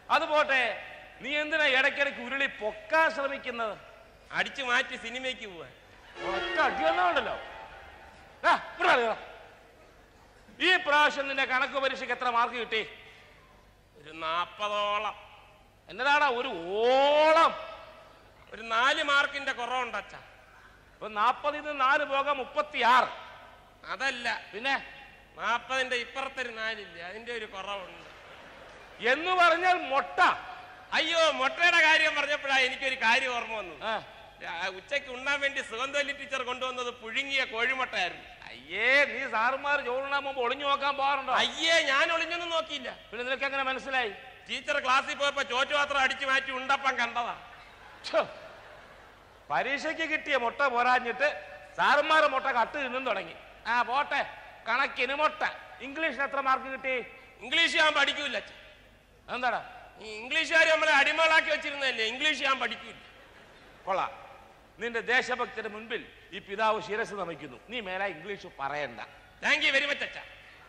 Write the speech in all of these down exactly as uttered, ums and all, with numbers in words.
അത് പോട്ടെ, നീ എന്തിനാ ഇടയ്ക്കിടയ്ക്ക് ഉരുളി പൊക്കാൻ ശ്രമിക്കുന്നത്? അടിച്ചു മാറ്റി സിനിമയ്ക്ക് പോവാൻ. ഒറ്റ അടിയൊന്നുണ്ടല്ലോ. ഈ പ്രാവശ്യം നിന്റെ കണക്ക് പരീക്ഷയ്ക്ക് എത്ര മാർക്ക് കിട്ടി? ഒരു നാപ്പതോളം. എന്നതാടാ ഒരു ഓളം? ഒരു നാല് മാർക്കിന്റെ കുറവുണ്ട് അച്ഛാ. ഇപ്പൊ നാപ്പതിൽ നിന്ന് നാല് പോകാൻ മുപ്പത്തിയാറ്. അതല്ല, പിന്നെ നാപ്പതിന്റെ ഇപ്പുറത്തൊരു നാലില്ല, അതിന്റെ ഒരു കുറവുണ്ട്. എന്ന് പറഞ്ഞാൽ മുട്ട. അയ്യോ, മുട്ടയുടെ കാര്യം പറഞ്ഞപ്പോഴാ എനിക്കൊരു കാര്യം ഓർമ്മ വന്നു. ഉച്ചയ്ക്ക് ഉണ്ണാൻ വേണ്ടി സുഗന്ധവല്ലി ടീച്ചർ കൊണ്ടുവന്നത് പുഴുങ്ങിയ കോഴിമുട്ടയായിരുന്നു. അയ്യേ, നീ സാറുമാർ ചോറുണ്ണാൻ മുമ്പ് ഒളിഞ്ഞു നോക്കാൻ പോകാറുണ്ടോ? അയ്യേ, ഞാൻ ഒളിഞ്ഞൊന്നും നോക്കിയില്ല. പിന്നെ നിനക്ക് എങ്ങനെ മനസ്സിലായി? ടീച്ചർ ക്ലാസ്സിൽ പോയപ്പോ ചോറ്റുപാത്രം അടിച്ചു മാറ്റി ഉണ്ടപ്പം കണ്ടതാ. പരീക്ഷയ്ക്ക് കിട്ടിയ മുട്ട പോരാഞ്ഞിട്ട് സാറുമാരെ മുട്ട കട്ട് തിന്നും തുടങ്ങി. ആ പോട്ടെ, കണക്കിന് മുട്ട. ഇംഗ്ലീഷിന് എത്ര മാർക്ക് കിട്ടി? ഇംഗ്ലീഷ് ഞാൻ പഠിക്കൂല. എന്താടാ, ഈ ഇംഗ്ലീഷുകാർ നമ്മളെ അടിമകളാക്കി വെച്ചിരുന്നല്ലേ, ഇംഗ്ലീഷ് ഞാൻ പഠിക്കൂല. കൊള്ളാം. നിന്റെ ദേശഭക്തിയുടെ മുൻപിൽ ഈ പിതാവ് ശിരസ് നമിക്കുന്നു. നീ മേല ഇംഗ്ലീഷ് പറയണ്ട. താങ്ക് യു വെരി മച്ച് അച്ഛാ.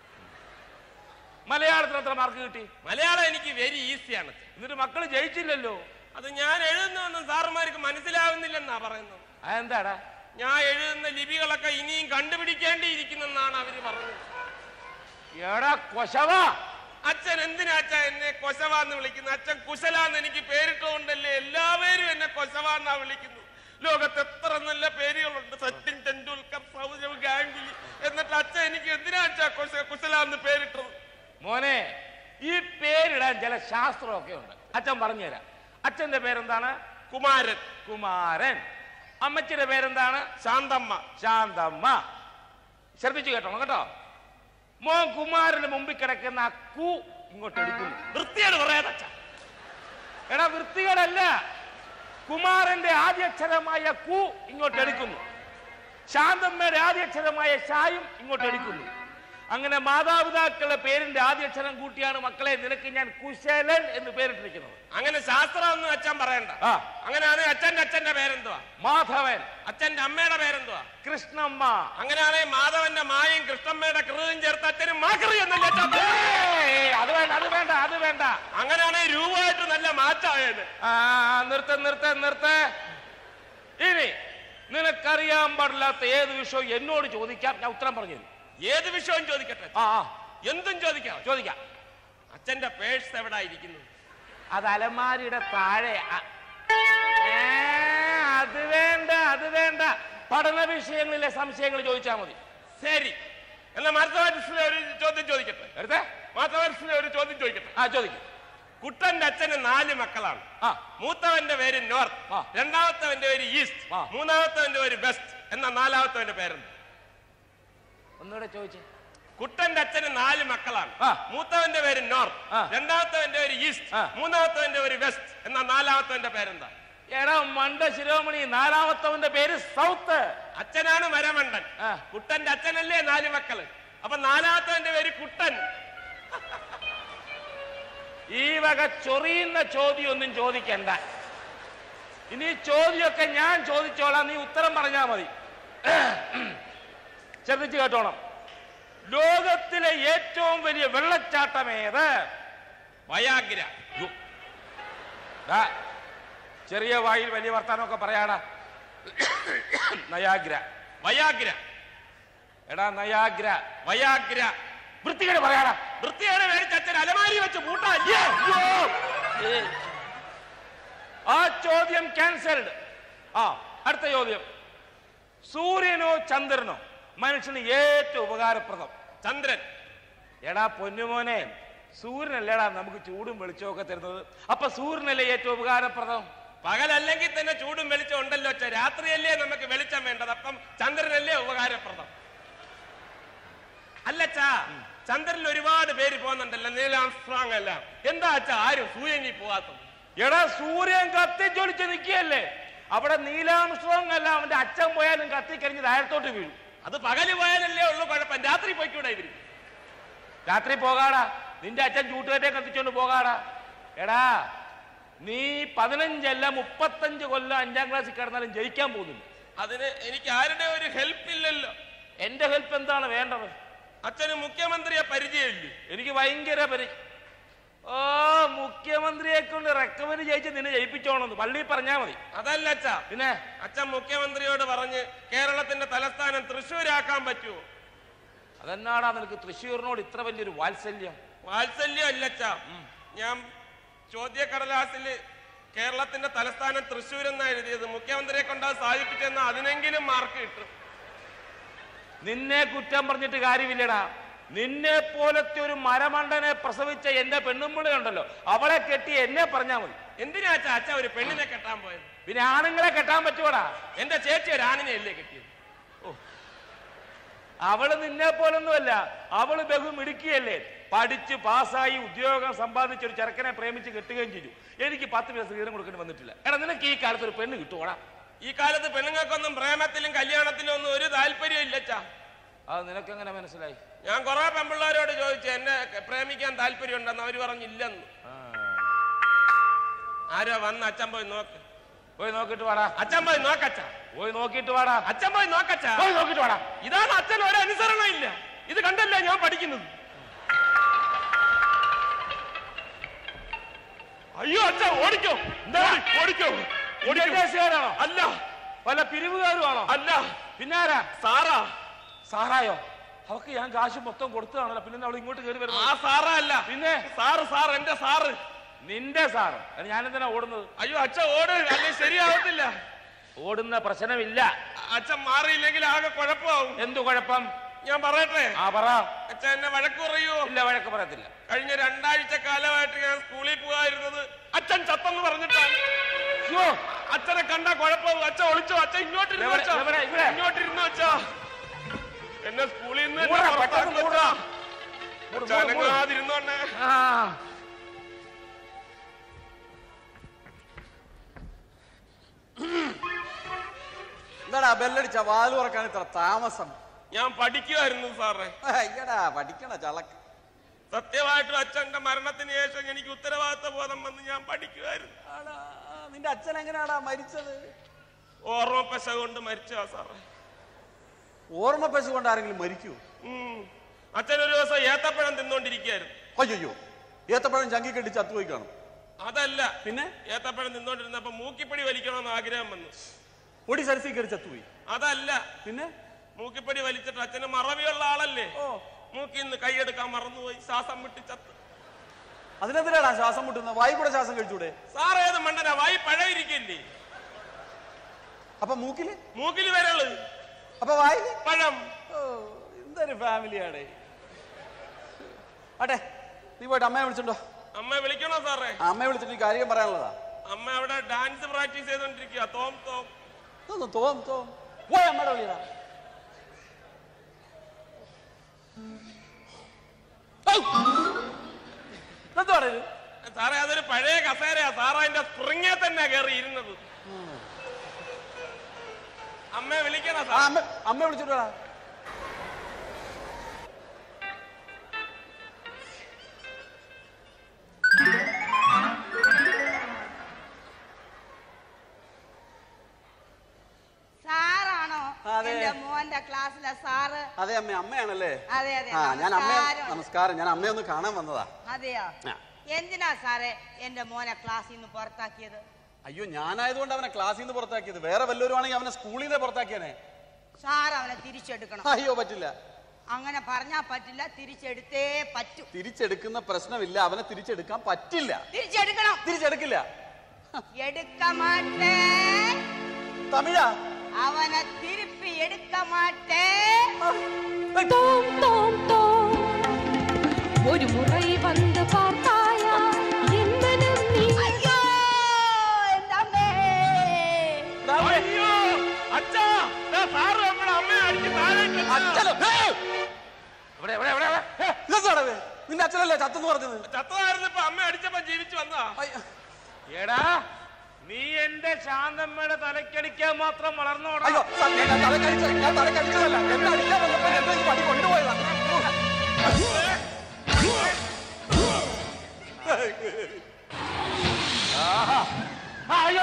മലയാളത്തിന് എത്ര മാർക്ക് കിട്ടി? മലയാളം എനിക്ക് വെരി ഈസിയാണ്. എന്നിട്ട് മക്കള് ജയിച്ചില്ലല്ലോ. അത് ഞാൻ എഴുതുന്നൊന്നും സാറുമാർക്ക് മനസ്സിലാവുന്നില്ലെന്നാ പറയുന്നത്. അതെന്താടാ? ഞാൻ എഴുതുന്ന ലിപികളൊക്കെ ഇനിയും കണ്ടുപിടിക്കേണ്ടിയിരിക്കുന്നെന്നാണ് അവര് പറഞ്ഞത്. എടാ കൊശവ, അച്ഛൻ എന്തിനാ അച്ഛാ എന്നെ കൊശവാന്ന് വിളിക്കുന്നത്? അച്ഛൻ കുശലാന്ന് എനിക്ക് പേരിട്ടുകൊണ്ടല്ലേ എല്ലാവരും എന്നെ കൊശവാന്നാ വിളിക്കുന്നു. ലോകത്ത് എത്ര നല്ല പേരുകളുണ്ട്, സച്ചിൻ ടെണ്ടുൽക്കർ, സൗരവ് ഗാംഗുലി. എന്നിട്ട് അച്ഛൻ എനിക്ക് എന്തിനാ അച്ഛാ കൊശ കുശലാന്ന് പേരിട്ടത്? മോനെ, ഈ പേരിടാൻ ചില ശാസ്ത്രമൊക്കെ ഉണ്ട്. അച്ഛൻ പറഞ്ഞുതരാം. അച്ഛന്റെ പേരെന്താണ്? കുമാരൻ. കുമാരൻ. അമ്മച്ചിയുടെ പേരെന്താണ്? ശാന്തമ്മ. ശാന്തമ്മ. ശ്രദ്ധിച്ചു കേട്ടോ കേട്ടോ. മോൻ കുമാരന് മുമ്പിൽ കിടക്കുന്ന ആ കു ഇങ്ങോട്ട് എടുക്കുന്നു. വൃത്തിയോട് പറയാതെ അച്ഛാ. എടാ, വൃത്തികേടല്ല. കുമാരന്റെ ആദ്യാക്ഷരമായ കു ഇങ്ങോട്ട് എടുക്കുന്നു. ശാന്തമ്മയുടെ ആദ്യാക്ഷരമായ ഷായും ഇങ്ങോട്ട് എടുക്കുന്നു. അങ്ങനെ മാതാപിതാക്കളുടെ പേരിന്റെ ആദ്യാക്ഷരം കൂട്ടിയാണ് മക്കളെ നിനക്ക് ഞാൻ കുശലൻ എന്ന് പേരിട്ടിരിക്കുന്നത്. അങ്ങനെ ശാസ്ത്രമൊന്നും അച്ഛൻ പറയണ്ട. അങ്ങനെയാണ് അച്ഛന്റെ അച്ഛന്റെ പേരെന്തുവാ? മാധവൻ. അച്ഛന്റെ അമ്മയുടെ പേരെന്തുവാ? കൃഷ്ണമ്മ. അങ്ങനെയാണെങ്കിൽ മാധവന്റെ മായും കൃഷ്ണമ്മയുടെ കൃതയും ചേർത്ത് അച്ഛനും മാക്കറി എന്നല്ലേ അച്ഛൻ? അത് വേണ്ട, അത് വേണ്ട, അത് വേണ്ട. അങ്ങനെയാണെങ്കിൽ രൂപമായിട്ട് നല്ല മാറ്റായത്. ആ നിർത്ത നിർത്ത നിർത്ത ഇനി നിനക്കറിയാൻ പാടില്ലാത്ത ഏത് വിഷയം എന്നോട് ചോദിക്കാം, ഞാൻ ഉത്തരം പറഞ്ഞു. ഏത് വിഷയവും ചോദിക്കട്ടെ? ആ എന്തും ചോദിക്കാം. ചോദിക്കാം. അച്ഛന്റെ പേഴ്സ് എവിടെ ഇരിക്കുന്നു? അത് അലമാരിയുടെ താഴെ. അത് വേണ്ട, അത് വേണ്ട. പഠന വിഷയങ്ങളിലെ സംശയങ്ങൾ ചോദിച്ചാൽ മതി. ശരി, എന്നാ മാത്തമാറ്റിക്സിലെ ഒരു ചോദ്യം ചോദിക്കട്ടെ? എടുത്തേ. മാത്തമാറ്റിക്സിലെ ഒരു ചോദ്യം ചോദിക്കട്ടെ? ആ ചോദിക്കും. കുട്ടന്റെ അച്ഛന് നാല് മക്കളാണ്. മൂത്തവന്റെ പേര് നോർത്ത്, രണ്ടാമത്തവന്റെ പേര് ഈസ്റ്റ്, മൂന്നാമത്തവന്റെ പേര് വെസ്റ്റ്. എന്നാ നാലാമത്തവന്റെ പേരെന്ത്? ഒന്നുകൂടെ ചോദിച്ചേ. കുട്ടന്റെ അച്ഛന് നാല് മക്കളാണ്. മൂത്തവന്റെ പേര് നോർത്ത്, രണ്ടാമത്തവന്റെ പേര് ഈസ്റ്റ്, മൂന്നാമത്തവന്റെ പേര് വെസ്റ്റ്. എന്നാ നാലാമത്തവന്റെ പേരെന്താ? എടാ മണ്ട ശിരോമണി, നാലാമത്തവന്റെ പേര് സൗത്ത്. അച്ഛനാണ് മരമണ്ടൻ. കുട്ടന്റെ അച്ഛനല്ലേ നാല് മക്കള്, അപ്പൊ നാലാമത്തവന്റെ പേര് കുട്ടൻ. ഈ വക ചൊറിയുന്ന ചോദ്യം ഒന്നും ചോദിക്കണ്ട. ഇനി ചോദ്യമൊക്കെ ഞാൻ ചോദിച്ചോളാം, നീ ഉത്തരം പറഞ്ഞാ മതി. ശ്രദ്ധിച്ചു കേട്ടോണം. ലോകത്തിലെ ഏറ്റവും വലിയ വെള്ളച്ചാട്ടം ഏത്? വയാഗ്ര. ചെറിയ വായിൽ വലിയ വർത്താനമൊക്കെ പറയാടാ. നയാഗ്ര. വയാഗ്ര. എടാ നയാഗ്ര. വയാഗ്ര. വൃത്തികേട് പറയാടാ. വൃത്തികേട് മേടിച്ച് അച്ഛൻ അലമാരി വെച്ച് പൂട്ടാല്ലേ? ആ ചോദ്യം ക്യാൻസൽഡ്. ആ അടുത്ത ചോദ്യം. സൂര്യനോ ചന്ദ്രനോ മനുഷ്യന് ഏറ്റവും ഉപകാരപ്രദം? ചന്ദ്രൻ. എടാ പൊന്നുമോനെ, സൂര്യനല്ലേടാ നമുക്ക് ചൂടും വെളിച്ചവും ഒക്കെ തരുന്നത്. അപ്പൊ സൂര്യനല്ലേ ഏറ്റവും ഉപകാരപ്രദം? പകലല്ലെങ്കിൽ തന്നെ ചൂടും വെളിച്ചം ഉണ്ടല്ലോ അച്ഛാ. രാത്രിയല്ലേ നമുക്ക് വെളിച്ചം വേണ്ടത്, അപ്പം ചന്ദ്രനല്ലേ ഉപകാരപ്രദം? അല്ലച്ചാ, ചന്ദ്രനിൽ ഒരുപാട് പേര് പോകുന്നുണ്ടല്ലോ, നീലാംസ്ട്രോങ് എല്ലാം. എന്താ അച്ഛാ ആരും സൂര്യനിൽ പോകാത്തത്? എടാ സൂര്യൻ കത്തിച്ചൊളിച്ച് നിൽക്കുകയല്ലേ, അവിടെ നീലാംസ്ട്രോങ് അല്ല അവന്റെ അച്ഛൻ പോയാലും കത്തിക്കരിഞ്ഞ് താഴത്തോട്ട് വീഴും. അത് പകല് പോയാലല്ലേ ഉള്ളു കുഴപ്പം, രാത്രി പോയിക്കൂടെ ഇവര്? രാത്രി പോകാടാ, നിന്റെ അച്ഛൻ ചൂട്ടുകറ്റെ കത്തിച്ചോണ്ട് പോകാടാ. എടാ നീ പതിനഞ്ചല്ല മുപ്പത്തഞ്ച് കൊല്ലം അഞ്ചാം ക്ലാസ്സിൽ കിടന്നാലും ജയിക്കാൻ പോകുന്നില്ല. അതിന് എനിക്ക് ആരുടെ ഒരു ഹെൽപ്പ് ഇല്ലല്ലോ. എന്റെ ഹെൽപ്പ് എന്താണ് വേണ്ടത്? അച്ഛന് മുഖ്യമന്ത്രിയെ പരിചയമില്ലേ? എനിക്ക് ഭയങ്കര പരിചയം. ഓ ഓ മുഖ്യമന്ത്രിയെ കൊണ്ട് റെക്കമെൻഡ് ചെയ്യിച്ച് നിന്നെ ജയിപ്പിച്ചോണെന്ന് പള്ളി പറഞ്ഞാ മതി. അതല്ല അച്ഛാ. പിന്നെ അച്ഛൻ മുഖ്യമന്ത്രിയോട് പറഞ്ഞ് കേരളത്തിന്റെ തലസ്ഥാനം തൃശ്ശൂരാക്കാൻ പറ്റുമോ? അതെന്നാടാ നിനക്ക് തൃശ്ശൂരിനോട് ഇത്ര വലിയൊരു വാത്സല്യം? വാത്സല്യം അല്ല അച്ഛാ, ഞാൻ ചോദ്യക്കടലാസില് കേരളത്തിന്റെ തലസ്ഥാനം തൃശ്ശൂർ എന്നാ എഴുതിയത്. മുഖ്യമന്ത്രിയെ കൊണ്ട് അത് സാധിപ്പിച്ചെന്ന അതിനെങ്കിലും മാർക്ക് കിട്ടും. നിന്നെ കുറ്റം പറഞ്ഞിട്ട് കാര്യമില്ലടാ. നിന്നെ പോലത്തെ ഒരു മരമണ്ടനെ പ്രസവിച്ച എന്റെ പെണ്ണുമ്പിളുണ്ടല്ലോ, അവളെ കെട്ടി എന്നെ പറഞ്ഞാ മതി. എന്തിനാ അച്ഛാ അച്ഛാ ഒരു പെണ്ണിനെ കെട്ടാൻ പോയത്? പിന്നെ ആണുങ്ങളെ കെട്ടാൻ പറ്റുവാടാ? എന്റെ ചേച്ചി ഒരു ആണിനെ അല്ലേ കെട്ടിയത്? ഓ, അവള് നിന്നെ പോലൊന്നുമല്ല, അവള് ബഹു മിടുക്കിയല്ലേ. പഠിച്ച് പാസ്സായി ഉദ്യോഗം സമ്പാദിച്ച ഒരു ചെറുക്കനെ പ്രേമിച്ച് കെട്ടുകയും ചെയ്തു. എനിക്ക് പത്ത് പൈസ വീതം കൊടുക്കേണ്ടി വന്നിട്ടില്ല. എടാ നിനക്ക് ഈ കാലത്ത് ഒരു പെണ്ണ് കിട്ടുവാടാ? ഈ കാലത്ത് പെണ്ണുങ്ങൾക്കൊന്നും പ്രേമത്തിലും കല്യാണത്തിലും ഒന്നും ഒരു താല്പര്യം ഇല്ലച്ചാ. അത് നിനക്ക് എങ്ങനെ മനസ്സിലായി? ഞാൻ കുറെ പെൺപിള്ളേരോട് ചോദിച്ചു എന്നെ പ്രേമിക്കാൻ താല്പര്യം ഉണ്ടെന്ന്. അവര് പറഞ്ഞില്ലെന്ന്. ആരോ വന്ന് അച്ഛൻ പോയി നോക്ക്. പോയി നോക്കിട്ട് വാടാ. അച്ഛൻ പോയി നോക്കച്ചാ. പോയി നോക്കിട്ട് വാടാ. അച്ഛൻ പോയി നോക്കച്ചാ. പോയി നോക്കിട്ട് വാടാ. ഇതാണ് അച്ഛൻ ഒരു അനുസരണം ഇല്ല. ഇത് കണ്ടല്ലേ ഞാൻ പഠിക്കുന്നത്. അയ്യോ അച്ഛ ഓടിക്കോ. ഓടിക്കോ. ഓടിക്കാണോ? അല്ല. വല്ല പിരിവുകാരുമാണോ? അല്ല. പിന്നാരാ? സാറാ. സാറായോ? അവക്ക് ഞാൻ കാശ് മൊത്തം കൊടുത്തതാണല്ലോ, പിന്നെ അവൾ ഇങ്ങോട്ട് കയറി വരുന്നത്. ആ സാറാ അല്ല. പിന്നെ സാറ് സാർ എന്റെ സാറ്. നിന്റെ സാറ്? ഞാൻ എന്തിനാ ഓടുന്നത്? അയ്യോ അച്ഛ ഓട്, അല്ലെ ശരിയാവത്തില്ല. ഓടുന്ന പ്രശ്നമില്ല. അച്ഛൻ മാറിയില്ലെങ്കിൽ ആകെ കുഴപ്പമാവും. എന്തു കുഴപ്പം? ഞാൻ പറയട്ടെ? ആ പറ. അച്ഛൻ എന്നെ വഴക്ക് പറയൂ? ഇല്ല, വഴക്ക് പറയത്തില്ല. കഴിഞ്ഞ രണ്ടാഴ്ച കാലമായിട്ട് ഞാൻ സ്കൂളിൽ പോകാതിരുന്നത് അച്ഛൻ ചത്തെന്ന് പറഞ്ഞിട്ടാണ്. അച്ഛനെ കണ്ടാ കുഴപ്പമാവും. അച്ഛൻ ഒളിച്ചോ? അച്ഛൻ ഇങ്ങോട്ടിരുന്നോ? ഇങ്ങോട്ടിരുന്നോ അച്ഛാ? എന്നെ സ്കൂളിൽ നിന്ന് അനങ്ങാതിരുന്നോണ്ടേ. എന്താടാ ബെല്ലടിച്ച വാല് തുറക്കാൻ ഇത്ര താമസം? ഞാൻ പഠിക്കുമായിരുന്നു സാറേ. അയ്യടാ പഠിക്കണ ചളക്ക്. സത്യമായിട്ടും അച്ഛന്റെ മരണത്തിന് ശേഷം എനിക്ക് ഉത്തരവാദിത്വ ബോധം വന്ന് ഞാൻ പഠിക്കുമായിരുന്നു. നിന്റെ അച്ഛൻ എങ്ങനെയാടാ മരിച്ചത്? ഓർമ്മ പശ കൊണ്ട് മരിച്ചാ സാറേ. ഓർമ്മ പശ കൊണ്ട് ആരെങ്കിലും മരിക്കൂ? അച്ഛൻ ഒരു ദിവസം ഏത്തപ്പഴം തിന്നോണ്ടിരിക്കുകയായിരുന്നു. അയ്യോ, ഏത്തപ്പഴം ചങ്കി കെട്ടി ചത്തുപോയി കാണും. അതല്ല, പിന്നെ ഏത്തപ്പഴം തിന്നോണ്ടിരുന്നപ്പോ മൂക്കിപ്പടി വലിക്കണമെന്ന് ആഗ്രഹം വന്നു. പൊടി സരസി കയറി ചത്തുപോയി. അതല്ല, പിന്നെ മൂക്കിപ്പടി വലിച്ചിട്ട് അച്ഛന് മറവിയുള്ള ആളല്ലേ, മൂക്കിൽ നിന്ന് കൈയെടുക്കാൻ മറന്നുപോയി, ശ്വാസം വിട്ട് ചത്ത്. അതിനെന്തിനാടാ ശ്വാസം മുട്ടുന്നത്? വായി കൂടെ ശ്വാസം കഴിച്ചൂടെ? സാറേ ഏത് മണ്ടനാ, വായി പഴയിരിക്കില്ലേ? അപ്പൊ മൂക്കില്? മൂക്കില് വിരള്. അപ്പൊ വായില് പഴം. ഓ, എന്തൊരു ഫാമിലിയാടേ. ആട്ടെ, നീ പോയിട്ട് അമ്മയെ വിളിച്ചിട്ടുണ്ടോ? അമ്മയെ വിളിക്കണോ സാറേ? അമ്മയെ വിളിച്ചിട്ട് ഈ കാര്യം പറയാനുള്ളതാ. അമ്മ അവിടെ ഡാൻസ് പ്രാക്ടീസ് ചെയ്തോണ്ടിരിക്കുക. തോം തോം തോം തോം പോയി അമ്മയുടെ വിളിയതാ. സാറേ അതൊരു പഴയ കസേരയാ. സാറ് അതിന്റെ സ്പ്രിങ്ങെ തന്നെ കയറി ഇരുന്നത്. അമ്മയെ വിളിക്കണോ? അമ്മയെ വിളിച്ചിട്ടാ. സാറാണോ എന്റെ മോന്റെ ക്ലാസ്സിലെ സാറ്? അതെ അമ്മ, അമ്മയാണല്ലേ? അതെ അതെ. ഞാൻ അമ്മയെ നമസ്കാരം. ഞാൻ അമ്മയെ ഒന്ന് കാണാൻ വന്നതാ. അതെയോ? എന്തിനാ സാറേ എന്റെ മോനെ ക്ലാസ്സിൽ നിന്ന് പുറത്താക്കിയത്? അയ്യോ, ഞാനായതുകൊണ്ട് അവനെ ക്ലാസ്സിൽ നിന്ന് പുറത്താക്കിയത്. വേറെ വല്ലവരുമാണെങ്കിൽ അവനെ സ്കൂളിൽ നിന്ന് പുറത്താക്കിയാനെ. സാർ അവനെ തിരിച്ചെടുക്കണം. അയ്യോ പറ്റില്ല. അങ്ങനെ പറഞ്ഞാ പറ്റില്ല, തിരിച്ചെടുത്തേ പറ്റൂ. തിരിച്ചെടുക്കുന്ന പ്രശ്നമില്ല, അവനെ തിരിച്ചെടുക്കാൻ പറ്റില്ല. തിരിച്ചെടുക്കണം. തിരിച്ചെടുക്കില്ല. എടുക്ക മാട്ടേ. തമിഴാ? അവനെ തിരുപ്പി എടുക്ക മാട്ടേ. ഒരു മുறை வந்து பார்த்தாயா என்னனும் நீ. അയ്യോ എന്തമ്മേ. അയ്യോ അച്ഛാ, സാറ് നമ്മുടെ അമ്മയെ അടിച്ച് താഴെ. നിന്റെ അച്ഛനല്ലേ ചത്തെന്ന് പറഞ്ഞത്? ചത്തതായിരുന്നു. ഇപ്പൊ അമ്മ അടിച്ചപ്പോ ജീവിച്ചു വന്നതാ. എടാ, നീ എന്റെ ശാന്തമ്മയുടെ തലക്കടിക്കാൻ മാത്രം വളർന്നോടാ. അയ്യോ, ഞാൻ തലക്കടിച്ച ഞാൻ തലക്കടിച്ചതല്ല. എന്നെ അടിക്കാൻ വന്നപ്പോ എന്നെ ഈ പടി കൊണ്ടുപോയതാ. അയ്യോ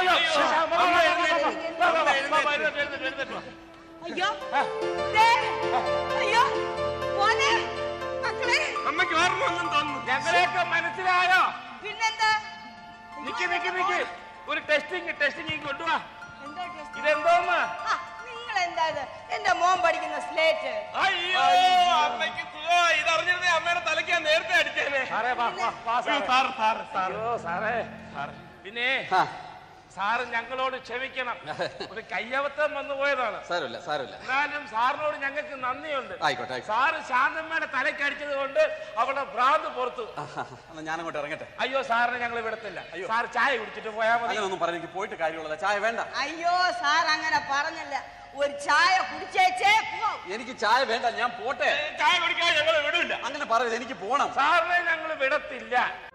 അയ്യോ അയ്യോ മോനെ മക്കളെ മക്കളെ അമ്മയ്ക്ക് ഓർമ്മയൊന്നും തോന്നുന്നു. ഞങ്ങളെയൊക്കെ മനസ്സിലായോ? പിന്നെന്താ? നിക്ക് നിക്ക് നിക്ക് ഒരു ടെസ്റ്റിംഗ് ടെസ്റ്റിംഗ് കൊണ്ടുവാ. എന്താ ടെസ്റ്റ്? ഇതെന്തോന്ന്? നിങ്ങൾ എന്താ ഇത്? എന്റെ മോൻ പഠിക്കുന്ന സ്ലേറ്റ്. അയ്യോ അമ്മയ്ക്ക് സുഖമായി. ഇതറിഞ്ഞിരുന്നേ അമ്മയുടെ തലയ്ക്ക് ഞാൻ നേരത്തെ അടിച്ചേനെ. സാറേ വാ വാ വാ സാറേ. സാർ സാർ സാർ അയ്യോ സാറേ പിന്നെ സാറ് ഞങ്ങളോട് ക്ഷമിക്കണം. ഒരു കയ്യബദ്ധം വന്നു പോയതാണ്. സാരമില്ല സാരമില്ല. എന്നാലും സാറിനോട് ഞങ്ങൾക്ക് നന്ദിയുണ്ട്. ആയിക്കോട്ടെ. സാറ് ശാന്തമ്മയുടെ തലക്കടിച്ചത് കൊണ്ട് അവളുടെ ഭ്രാന്ത് പുറത്തു. ഞാനങ്ങോട്ട് ഇറങ്ങട്ടെ. അയ്യോ സാറിനെ ഞങ്ങൾ വിടത്തില്ല. സാർ ചായ കുടിച്ചിട്ട് പോയാൽ മതി. അങ്ങനൊന്നും പറയാൻ എനിക്ക് പോയിട്ട് കാര്യമുള്ളത്. ചായ വേണ്ട. അയ്യോ സാർ അങ്ങനെ പറഞ്ഞല്ല. ഒരു ചായ കുടിച്ചേച്ചേ പോ. എനിക്ക് ചായ വേണ്ട, ഞാൻ പോട്ടെ. ചായ കുടിക്കാൻ ഞങ്ങൾ വിടില്ല. അങ്ങനെ പറയരുത്, എനിക്ക് പോണം. സാറിനെ ഞങ്ങൾ വിടത്തില്ല.